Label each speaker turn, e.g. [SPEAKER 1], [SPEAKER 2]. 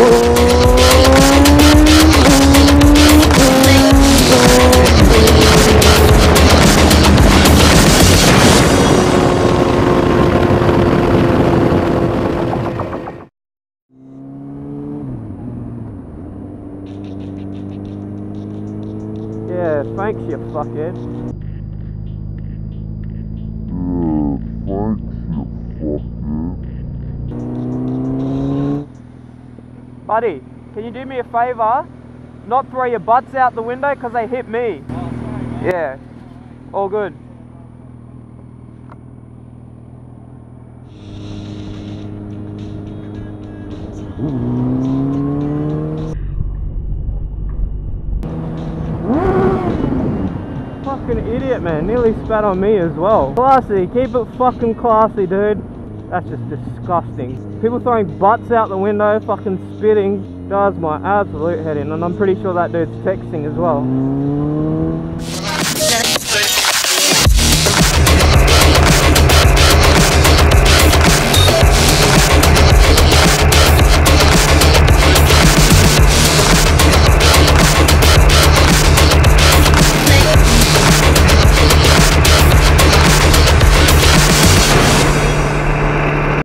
[SPEAKER 1] Yeah, thanks, you fuckhead. Buddy, can you do me a favour? Not throw your butts out the window because they hit me.
[SPEAKER 2] Oh, sorry, mate.
[SPEAKER 1] Yeah, all good. Fucking idiot, man. Nearly spat on me as well. Classy, keep it fucking classy, dude. That's just disgusting. People throwing butts out the window, fucking spitting, does my absolute head in, and I'm pretty sure that dude's texting as well.